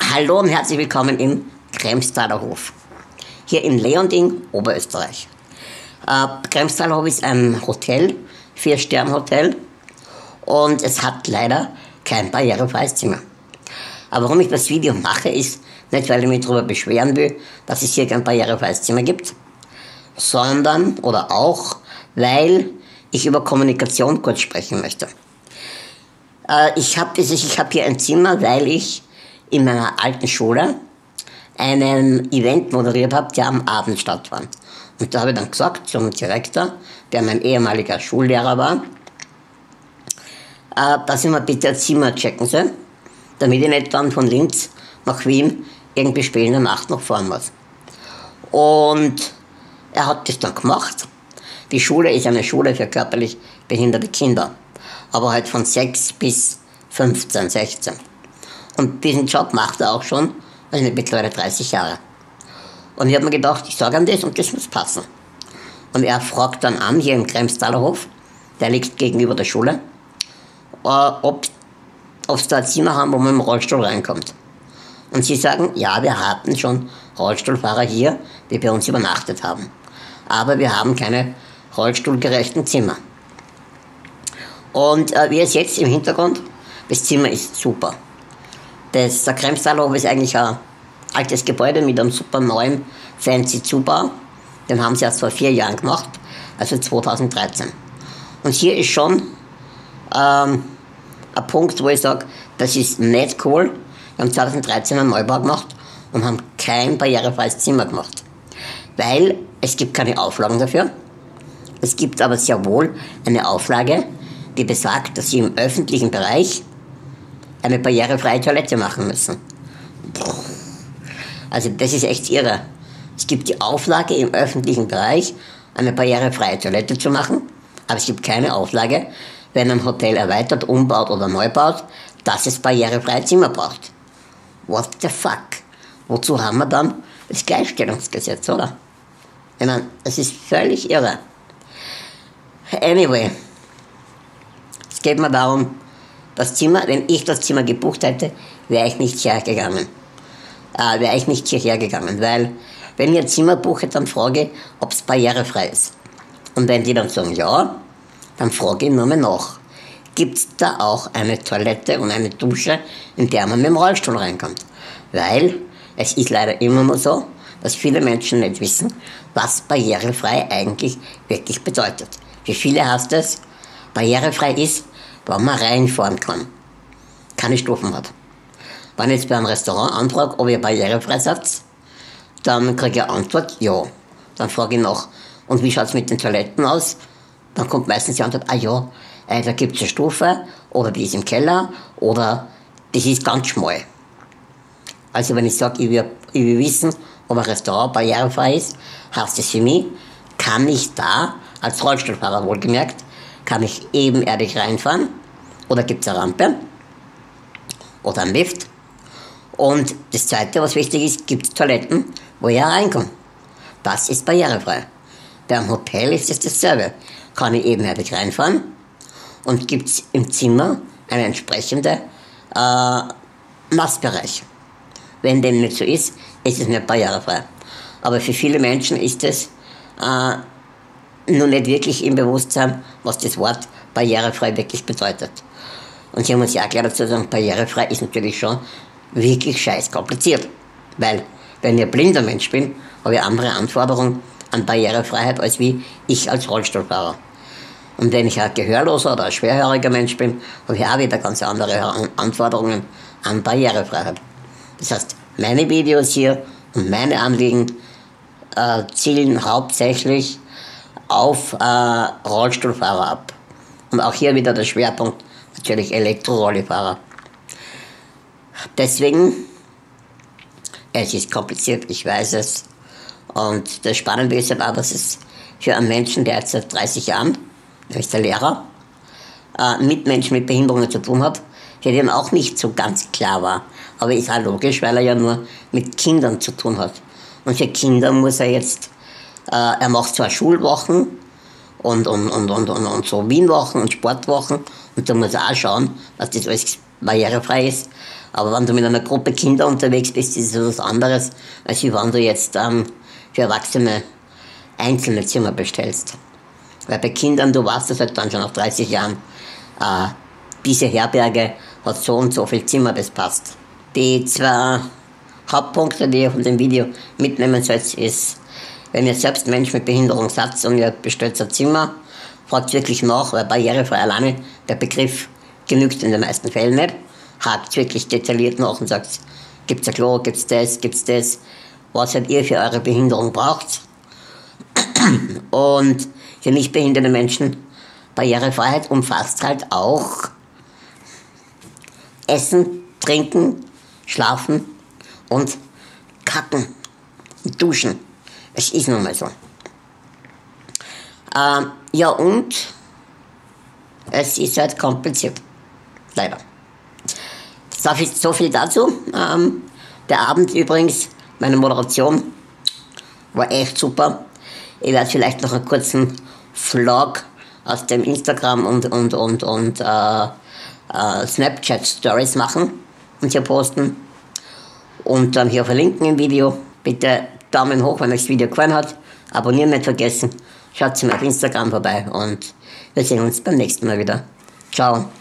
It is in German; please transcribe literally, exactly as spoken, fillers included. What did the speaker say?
Hallo und herzlich willkommen im Kremstaler Hof, hier in Leonding, Oberösterreich. Äh, Kremstaler Hof ist ein Hotel, Vier-Sterne-Hotel, und es hat leider kein barrierefreies Zimmer. Aber warum ich das Video mache, ist nicht, weil ich mich darüber beschweren will, dass es hier kein barrierefreies Zimmer gibt, sondern oder auch, weil ich über Kommunikation kurz sprechen möchte. Äh, ich habe ich hab hier ein Zimmer, weil ich in meiner alten Schule einen Event moderiert habe, der am Abend stattfand. Und da habe ich dann gesagt zum Direktor, der mein ehemaliger Schullehrer war, äh, dass ich mir bitte ein Zimmer checken soll, damit ich nicht dann von Linz nach Wien irgendwie spät in der Nacht noch fahren muss. Und er hat das dann gemacht. Die Schule ist eine Schule für körperlich behinderte Kinder, aber halt von sechs bis fünfzehn, sechzehn. Und diesen Job macht er auch schon, also mittlerweile dreißig Jahre. Und ich habe mir gedacht, ich sage ihm das und das muss passen. Und er fragt dann an, hier im Kremstaler Hof, der liegt gegenüber der Schule, äh, ob sie da ein Zimmer haben, wo man im Rollstuhl reinkommt. Und sie sagen, ja, wir hatten schon Rollstuhlfahrer hier, die bei uns übernachtet haben. Aber wir haben keine rollstuhlgerechten Zimmer. Und äh, wie es jetzt im Hintergrund, das Zimmer ist super. Das, der Kremstaler Hof ist eigentlich ein altes Gebäude mit einem super neuen, fancy Zubau. Den haben sie erst vor vier Jahren gemacht, also zweitausenddreizehn. Und hier ist schon ähm, ein Punkt, wo ich sage, das ist nicht cool. Wir haben zweitausenddreizehn einen Neubau gemacht und haben kein barrierefreies Zimmer gemacht. Weil es gibt keine Auflagen dafür. Es gibt aber sehr wohl eine Auflage, die besagt, dass sie im öffentlichen Bereich eine barrierefreie Toilette machen müssen. Also das ist echt irre. Es gibt die Auflage, im öffentlichen Bereich eine barrierefreie Toilette zu machen, aber es gibt keine Auflage, wenn ein Hotel erweitert, umbaut oder neu baut, dass es barrierefreie Zimmer braucht. What the fuck? Wozu haben wir dann das Gleichstellungsgesetz, oder? Ich meine, es ist völlig irre. Anyway, es geht mir darum, das Zimmer, wenn ich das Zimmer gebucht hätte, wäre ich nicht hergegangen. Äh, wäre ich nicht hierher gegangen, weil wenn ich ein Zimmer buche, dann frage ich, ob es barrierefrei ist. Und wenn die dann sagen ja, dann frage ich nur mehr nach. Gibt es da auch eine Toilette und eine Dusche, in der man mit dem Rollstuhl reinkommt? Weil es ist leider immer nur so, dass viele Menschen nicht wissen, was barrierefrei eigentlich wirklich bedeutet. Für viele heißt es, barrierefrei ist, wo man reinfahren kann, keine Stufen hat. Wenn ich jetzt bei einem Restaurant anfrage, ob ihr barrierefrei seid, dann kriege ich eine Antwort, ja. Dann frage ich nach, und wie schaut es mit den Toiletten aus? Dann kommt meistens die Antwort, ah ja, äh, da gibt es eine Stufe, oder die ist im Keller, oder das ist ganz schmal. Also wenn ich sage, ich will, ich will wissen, ob ein Restaurant barrierefrei ist, heißt das für mich, kann ich da, als Rollstuhlfahrer wohlgemerkt, kann ich ebenerdig reinfahren, oder gibt es eine Rampe, oder einen Lift. Und das Zweite, was wichtig ist, gibt es Toiletten, wo ich reinkomme. Das ist barrierefrei. Beim Hotel ist es dasselbe. Kann ich ebenerdig reinfahren und gibt es im Zimmer einen entsprechenden äh, Nassbereich. Wenn dem nicht so ist, ist es nicht barrierefrei. Aber für viele Menschen ist es äh, nur nicht wirklich im Bewusstsein, was das Wort barrierefrei wirklich bedeutet. Und hier muss ich auch gleich dazu sagen, barrierefrei ist natürlich schon wirklich scheiß kompliziert. Weil, wenn ich ein blinder Mensch bin, habe ich andere Anforderungen an Barrierefreiheit als wie ich als Rollstuhlfahrer. Und wenn ich ein gehörloser oder ein schwerhöriger Mensch bin, habe ich auch wieder ganz andere Anforderungen an Barrierefreiheit. Das heißt, meine Videos hier und meine Anliegen äh, zielen hauptsächlich auf äh, Rollstuhlfahrer ab. Und auch hier wieder der Schwerpunkt, natürlich Elektrorollifahrer. Deswegen, es ist kompliziert, ich weiß es. Und das Spannende ist aber, dass es für einen Menschen, der jetzt seit dreißig Jahren, der ist der Lehrer, äh, mit Menschen mit Behinderungen zu tun hat, für den auch nicht so ganz klar war. Aber ist auch logisch, weil er ja nur mit Kindern zu tun hat. Und für Kinder muss er jetzt, äh, er macht zwar Schulwochen und, und, und, und, und, und so Wienwochen und Sportwochen, und da muss er auch schauen, dass das alles barrierefrei ist. Aber wenn du mit einer Gruppe Kinder unterwegs bist, ist es was anderes, als wenn du jetzt ähm, für Erwachsene einzelne Zimmer bestellst. Weil bei Kindern, du weißt das halt dann schon nach dreißig Jahren, äh, diese Herberge hat so und so viel Zimmer, das passt. Die zwei Hauptpunkte, die ihr von dem Video mitnehmen sollt, ist, wenn ihr selbst Mensch mit Behinderung seid und ihr bestellt ein Zimmer, fragt wirklich nach, weil barrierefrei alleine, der Begriff genügt in den meisten Fällen nicht. Hakt wirklich detailliert nach und sagt, gibt's ein Klo, gibt's das, gibt's das, was halt ihr für eure Behinderung braucht. Und für nicht behinderte Menschen, Barrierefreiheit umfasst halt auch Essen, Trinken, Schlafen und Kacken und Duschen. Es ist nun mal so. Äh, ja und es ist halt kompliziert. Leider. So viel, so viel dazu. Ähm, der Abend übrigens, meine Moderation war echt super. Ich werde vielleicht noch einen kurzen Vlog aus dem Instagram und, und, und, und äh, äh, Snapchat Stories machen und hier posten. Und dann hier verlinken im Video. Bitte Daumen hoch, wenn euch das Video gefallen hat. Abonnieren nicht vergessen. Schaut mal auf Instagram vorbei und wir sehen uns beim nächsten Mal wieder. Ciao.